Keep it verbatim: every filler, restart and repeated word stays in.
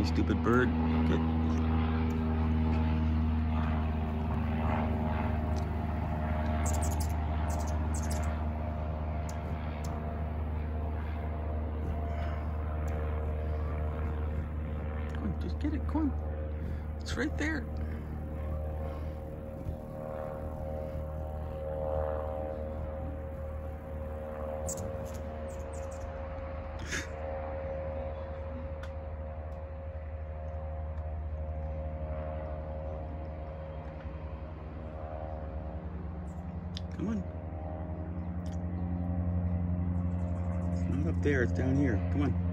you stupid bird. Get. Come on, just get it. Come on. It's right there. Come on. It's not up there, it's down here. Come on.